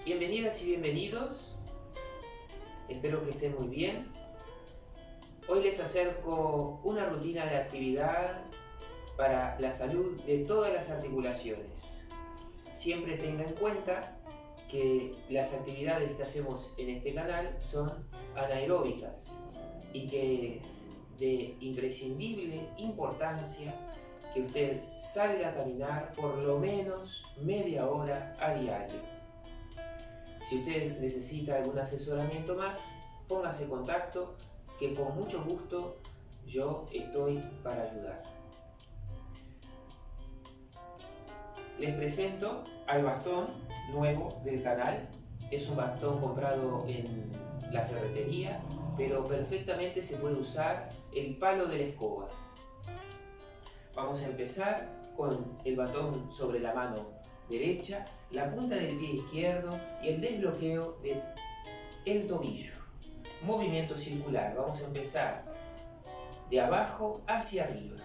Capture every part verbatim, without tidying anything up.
Bienvenidas y bienvenidos, espero que estén muy bien. Hoy les acerco una rutina de actividad para la salud de todas las articulaciones. Siempre tenga en cuenta que las actividades que hacemos en este canal son anaeróbicas y que es de imprescindible importancia que usted salga a caminar por lo menos media hora a diario. Si usted necesita algún asesoramiento más, póngase en contacto, que con mucho gusto yo estoy para ayudar. Les presento al bastón nuevo del canal. Es un bastón comprado en la ferretería, pero perfectamente se puede usar el palo de la escoba. Vamos a empezar con el bastón sobre la mano derecha, la punta del pie izquierdo y el desbloqueo del tobillo. Movimiento circular. Vamos a empezar de abajo hacia arriba.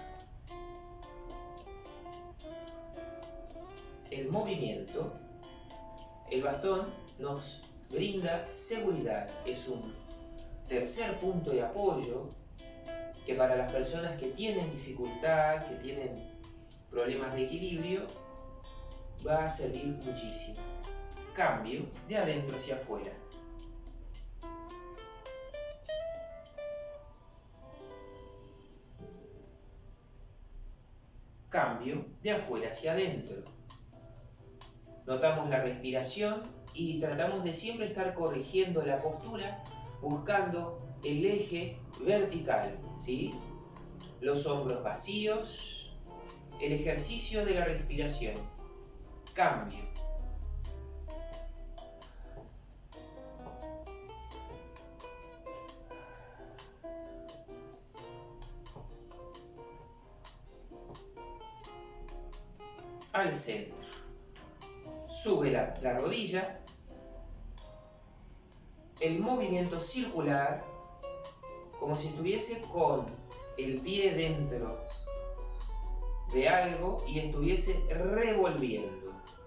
El movimiento, el bastón nos brinda seguridad. Es un tercer punto de apoyo que para las personas que tienen dificultad, que tienen problemas de equilibrio, va a servir muchísimo. Cambio de adentro hacia afuera. Cambio de afuera hacia adentro. Notamos la respiración y tratamos de siempre estar corrigiendo la postura, buscando el eje vertical, ¿sí? Los hombros vacíos. El ejercicio de la respiración. Cambio. Al centro. Sube la, la rodilla. El movimiento circular, como si estuviese con el pie dentro de algo y estuviese revolviendo.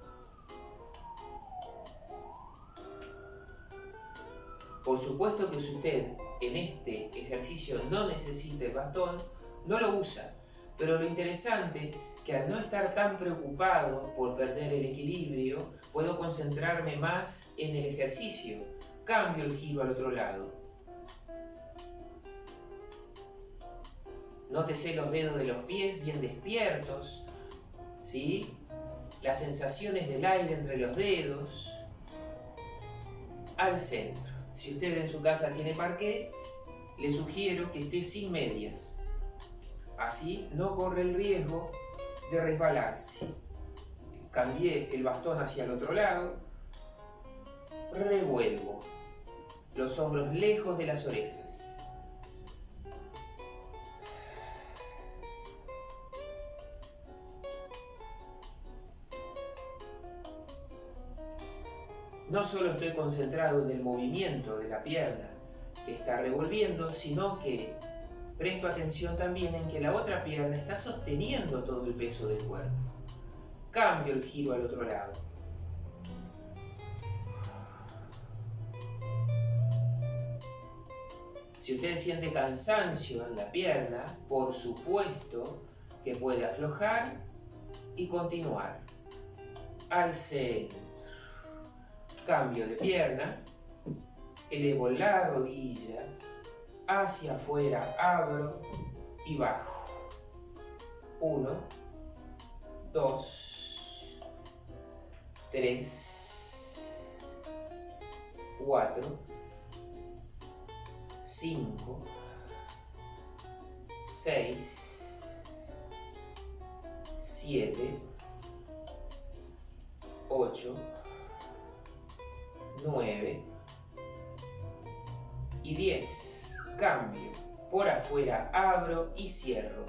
Por supuesto que si usted en este ejercicio no necesita el bastón, no lo usa. Pero lo interesante es que al no estar tan preocupado por perder el equilibrio, puedo concentrarme más en el ejercicio. Cambio el giro al otro lado. Nótese los dedos de los pies bien despiertos, ¿sí? Las sensaciones del aire entre los dedos. Al centro. Si usted en su casa tiene parqué, le sugiero que esté sin medias. Así no corre el riesgo de resbalarse. Cambié el bastón hacia el otro lado. Revuelvo. Los hombros lejos de las orejas. No solo estoy concentrado en el movimiento de la pierna que está revolviendo, sino que presto atención también en que la otra pierna está sosteniendo todo el peso del cuerpo. Cambio el giro al otro lado. Si usted siente cansancio en la pierna, por supuesto que puede aflojar y continuar. Al centro. Cambio de pierna, elevo la rodilla, hacia afuera abro y bajo. Uno, dos, tres, cuatro, cinco, seis, siete, ocho, nueve y diez. Cambio. Por afuera abro y cierro.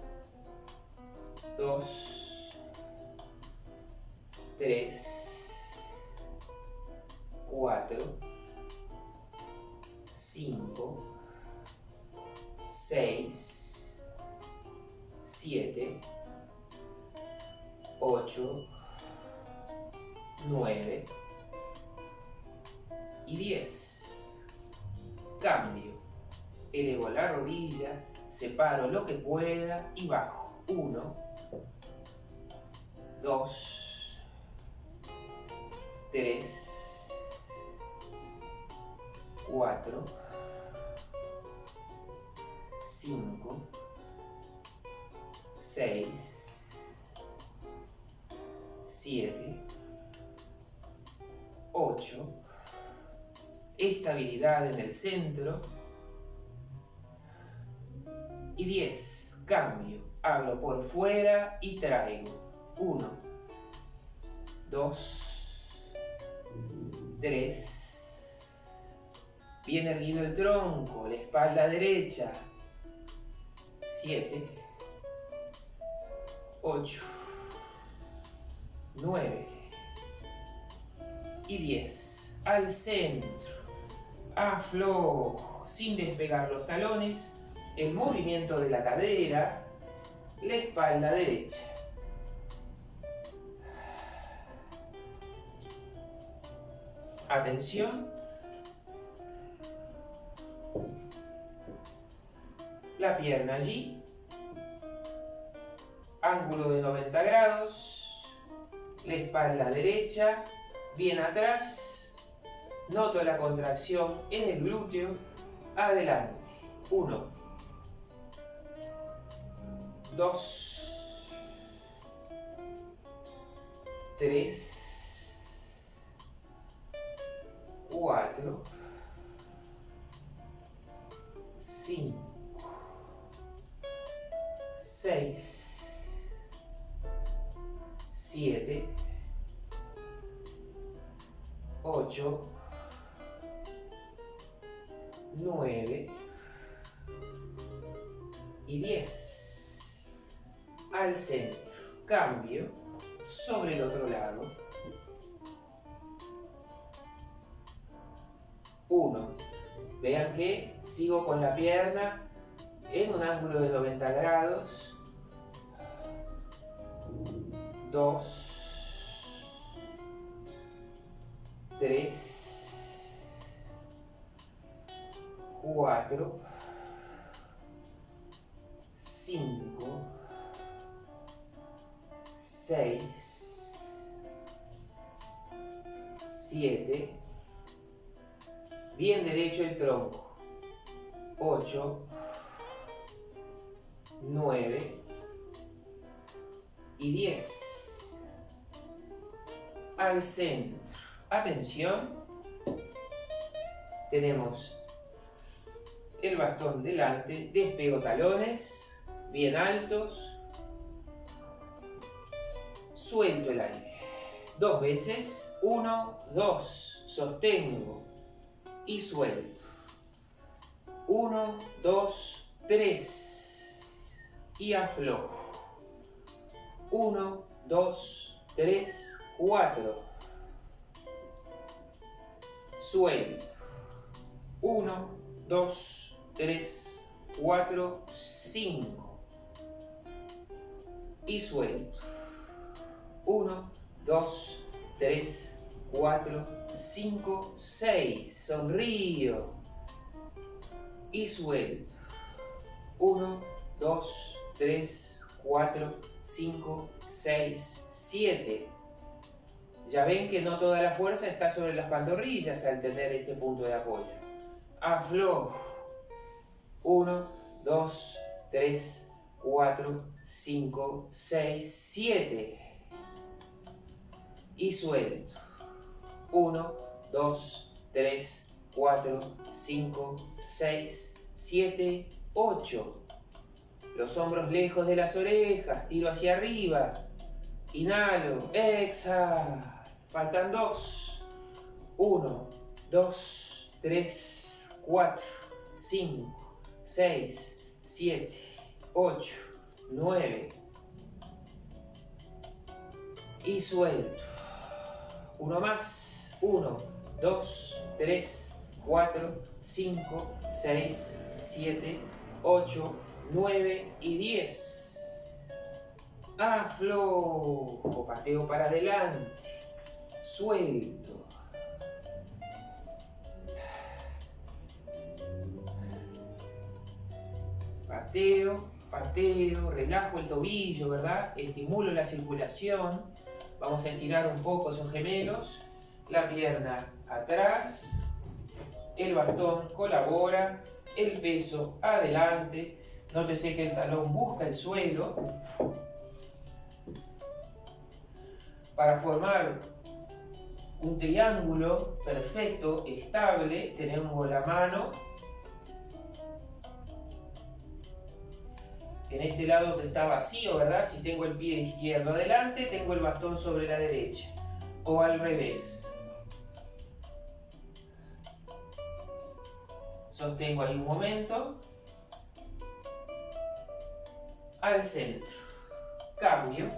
dos, tres, cuatro, cinco, seis, siete, ocho, nueve y diez. Cambio. Elevo la rodilla, separo lo que pueda y bajo. uno, dos, tres, cuatro, cinco, seis, siete, ocho. Estabilidad en el centro. Y diez. Cambio. Abro por fuera y traigo. uno, dos, tres. Bien erguido el tronco, la espalda derecha. siete, ocho, nueve y diez. Al centro. Aflojo, sin despegar los talones. El movimiento de la cadera, la espalda derecha. Atención. La pierna allí. Ángulo de noventa grados. La espalda derecha, bien atrás. Noto la contracción en el glúteo. Adelante. uno. Dos, tres, cuatro, cinco, seis, siete, ocho, nueve y diez. Al centro. Cambio sobre el otro lado. uno. Vean que sigo con la pierna en un ángulo de noventa grados. dos. tres. cuatro. cinco. seis, siete, bien derecho el tronco, ocho, nueve y diez. Al centro. Atención. Tenemos el bastón delante, despego talones, bien altos. Suelto el aire. Dos veces. Uno, dos. Sostengo. Y suelto. Uno, dos, tres. Y aflojo. Uno, dos, tres, cuatro. Suelto. Uno, dos, tres, cuatro, cinco. Y suelto. uno, dos, tres, cuatro, cinco, seis. Sonrío. Y suelto. uno, dos, tres, cuatro, cinco, seis, siete. Ya ven que no toda la fuerza está sobre las pantorrillas al tener este punto de apoyo. Aflojo. uno, dos, tres, cuatro, cinco, seis, siete. Y suelto. uno, dos, tres, cuatro, cinco, seis, siete, ocho. Los hombros lejos de las orejas, tiro hacia arriba. Inhalo, exhalo. Faltan dos. uno, dos, tres, cuatro, cinco, seis, siete, ocho, nueve. Y suelto. Uno más. uno, dos, tres, cuatro, cinco, seis, siete, ocho, nueve y diez. Aflojo. Pateo para adelante. Suelto. pateo, pateo, relajo el tobillo, ¿verdad? Estimulo la circulación. Vamos a estirar un poco esos gemelos. La pierna atrás. El bastón colabora. El peso adelante. Nótese que el talón busca el suelo. Para formar un triángulo perfecto, estable, tenemos la mano en este lado que está vacío, ¿verdad? Si tengo el pie izquierdo adelante, tengo el bastón sobre la derecha. O al revés. Sostengo ahí un momento. Al centro. Cambio.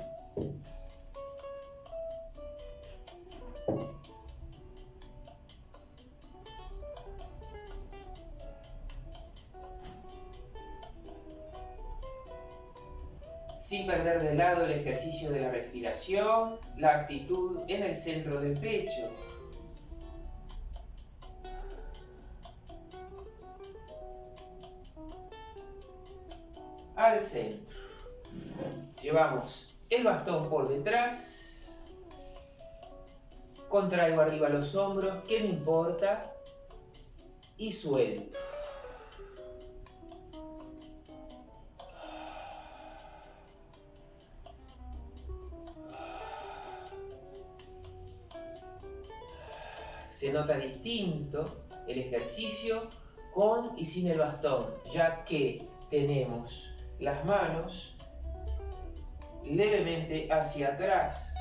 Sin perder de lado el ejercicio de la respiración, la actitud en el centro del pecho. Al centro. Llevamos el bastón por detrás. Contraigo arriba los hombros, ¿qué me importa? Y suelto. Se nota distinto el ejercicio con y sin el bastón, ya que tenemos las manos levemente hacia atrás.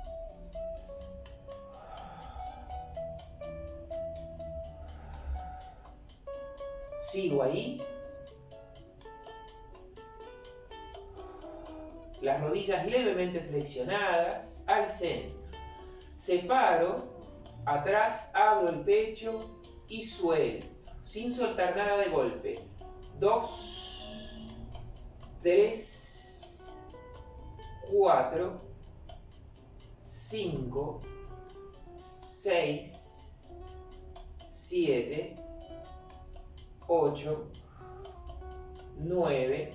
Sigo ahí. Las rodillas levemente flexionadas al centro. Separo. Atrás, abro el pecho y suelto, sin soltar nada de golpe. Dos, tres, cuatro, cinco, seis, siete, ocho, nueve,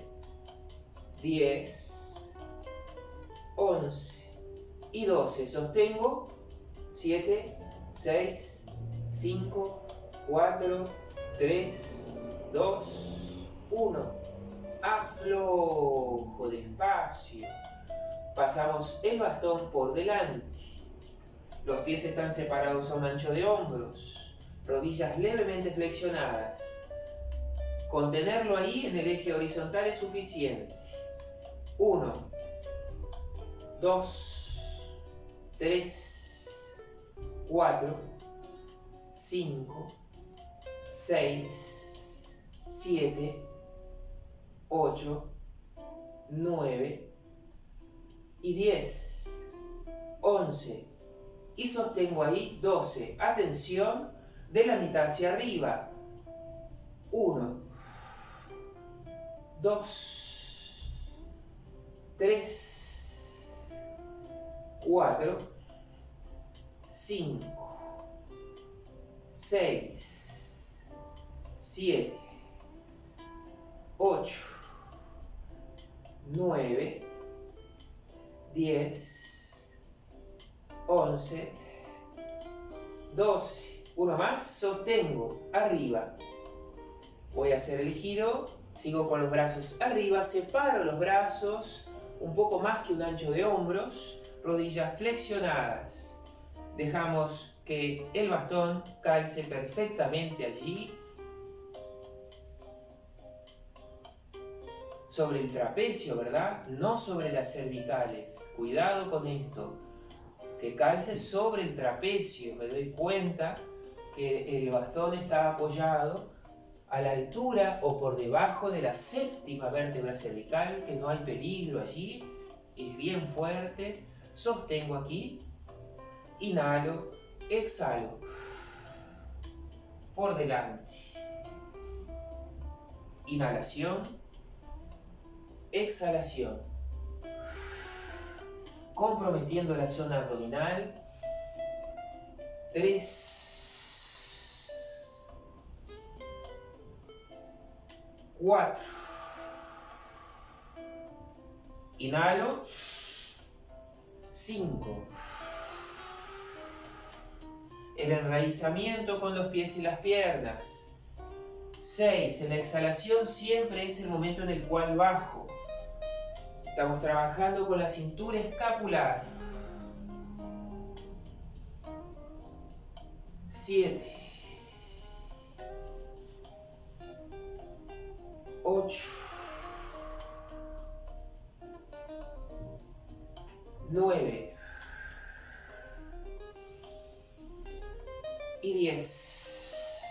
diez, once y doce. Sostengo. siete, seis, cinco, cuatro, tres, dos, uno. Aflojo despacio. Pasamos el bastón por delante. Los pies están separados a un ancho de hombros. Rodillas levemente flexionadas. Contenerlo ahí en el eje horizontal es suficiente. uno, dos, tres, cuatro, cinco, seis, siete, ocho, nueve y diez, once. Y sostengo ahí doce. Atención, de la mitad hacia arriba. uno, dos, tres, cuatro, cinco, seis, siete, ocho, nueve, diez, once, doce. Uno más, sostengo arriba. Voy a hacer el giro, sigo con los brazos arriba, separo los brazos un poco más que un ancho de hombros, rodillas flexionadas. Dejamos que el bastón calce perfectamente allí, sobre el trapecio, ¿verdad? No sobre las cervicales. Cuidado con esto, que calce sobre el trapecio. Me doy cuenta que el bastón está apoyado a la altura o por debajo de la séptima vértebra cervical, que no hay peligro allí, es bien fuerte. Sostengo aquí, inhalo, exhalo, por delante. Inhalación, exhalación, comprometiendo la zona abdominal. Tres, cuatro, Inhalo. cinco. El enraizamiento con los pies y las piernas. seis. En la exhalación siempre es el momento en el cual bajo. Estamos trabajando con la cintura escapular. siete. ocho. nueve. Y diez.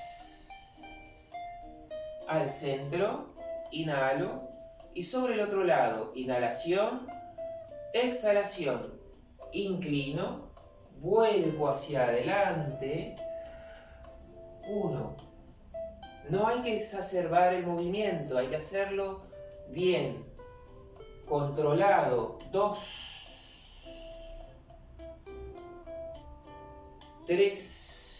Al centro, inhalo. Y sobre el otro lado, inhalación, exhalación. Inclino, vuelvo hacia adelante. uno. No hay que exacerbar el movimiento, hay que hacerlo bien, controlado. dos. tres.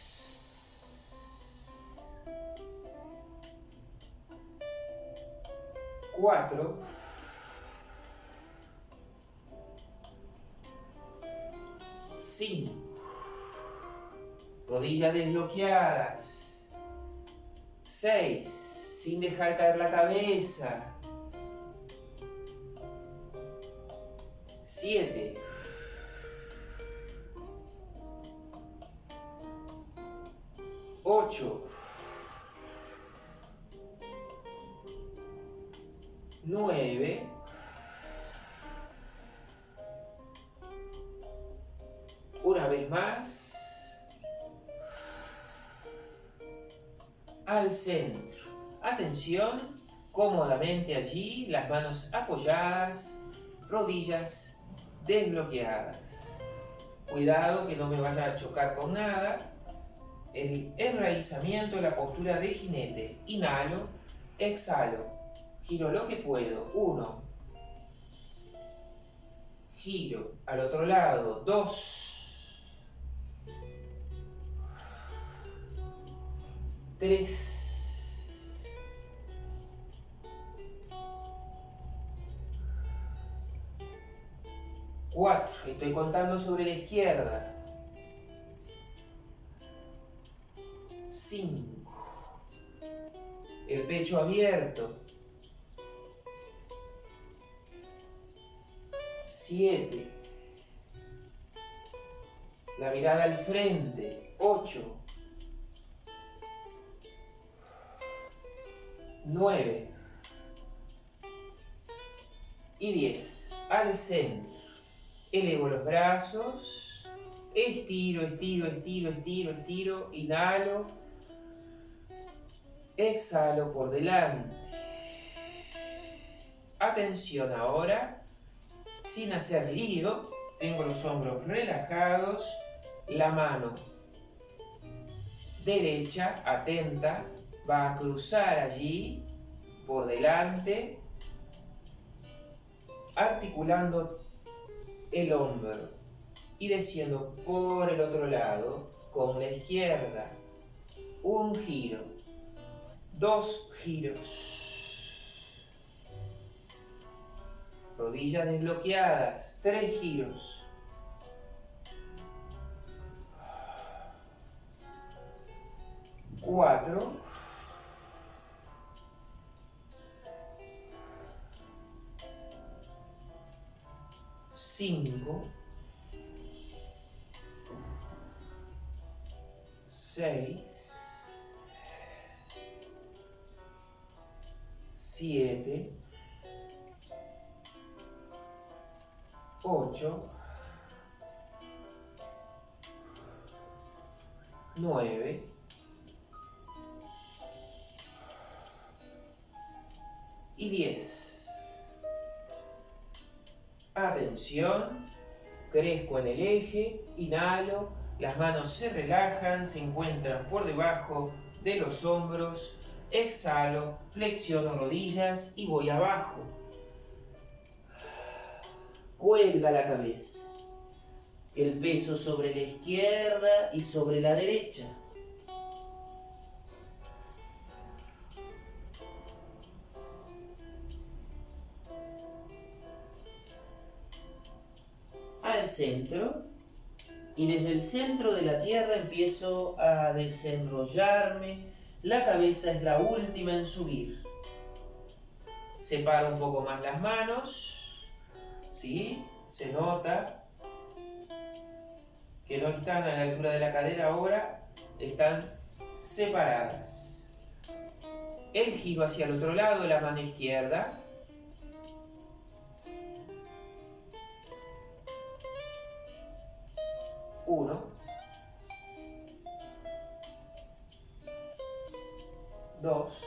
cuatro. cinco. Rodillas desbloqueadas. seis. Sin dejar caer la cabeza. siete. ocho. nueve. Una vez más. Al centro. Atención, cómodamente allí, las manos apoyadas, rodillas desbloqueadas. Cuidado que no me vaya a chocar con nada. El enraizamiento, la postura de jinete. Inhalo, exhalo. Giro lo que puedo. uno. Giro al otro lado. dos. tres. cuatro. Estoy contando sobre la izquierda. cinco. El pecho abierto. siete. La mirada al frente. ocho. nueve. Y diez. Al centro. Elevo los brazos. Estiro, estiro, estiro, estiro, estiro. Inhalo. Exhalo por delante. Atención ahora. Sin hacer lío, tengo los hombros relajados, la mano derecha, atenta, va a cruzar allí, por delante, articulando el hombro y desciendo por el otro lado, con la izquierda, un giro, dos giros. Rodillas desbloqueadas, tres giros. Cuatro. Cinco. Seis. Siete. ocho, nueve, y diez. Atención, crezco en el eje, inhalo, las manos se relajan, se encuentran por debajo de los hombros, exhalo, flexiono rodillas y voy abajo. Cuelga la cabeza, el peso sobre la izquierda y sobre la derecha. centro y desde el centro de la tierra empiezo a desenrollarme. La cabeza es la última en subir. Separo un poco más las manos, ¿sí? Se nota que no están a la altura de la cadera ahora, están separadas. El giro hacia el otro lado, la mano izquierda. Uno. Dos.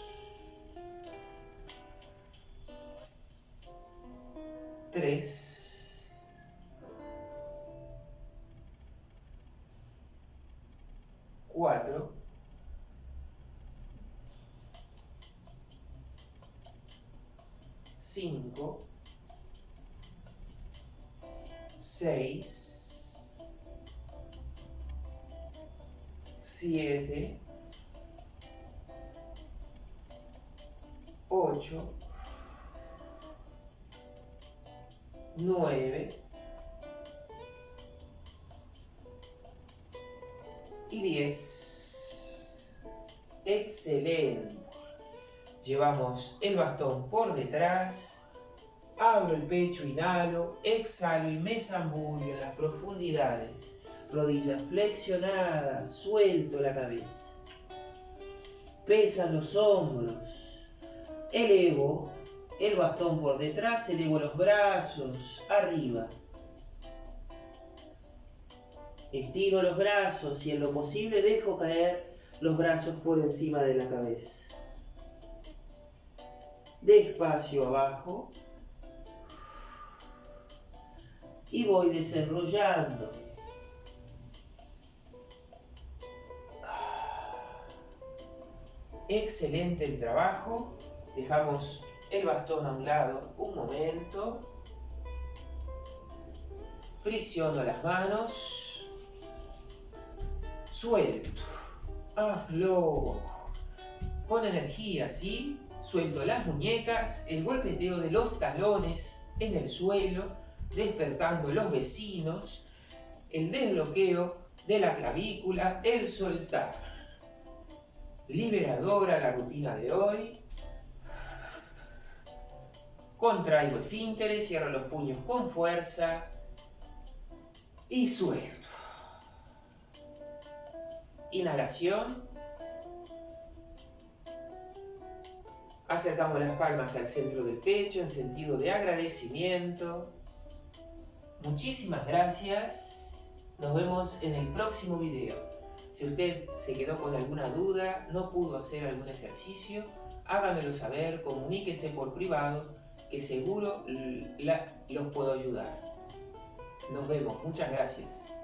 Tres. Cuatro. Cinco. Seis. Siete. Ocho. Nueve. Y diez. Excelente. Llevamos el bastón por detrás. Abro el pecho, inhalo, exhalo y me zambullo en las profundidades. Rodillas flexionadas, suelto la cabeza. Pesan los hombros. Elevo el bastón por detrás, elevo los brazos arriba. Estiro los brazos y en lo posible dejo caer los brazos por encima de la cabeza. Despacio abajo. Y voy desenrollando. Excelente el trabajo. Dejamos el bastón a un lado un momento. Fricciono las manos. Suelto. Aflojo. Con energía, ¿sí? Suelto las muñecas, el golpeteo de los talones en el suelo, despertando los vecinos, el desbloqueo de la clavícula, el soltar. Liberadora la rutina de hoy. Contraigo esfínteres, cierro los puños con fuerza y suelto. Inhalación. Acercamos las palmas al centro del pecho en sentido de agradecimiento. Muchísimas gracias. Nos vemos en el próximo video. Si usted se quedó con alguna duda, no pudo hacer algún ejercicio, hágamelo saber, comuníquese por privado, que seguro la, los puedo ayudar. Nos vemos. Muchas gracias.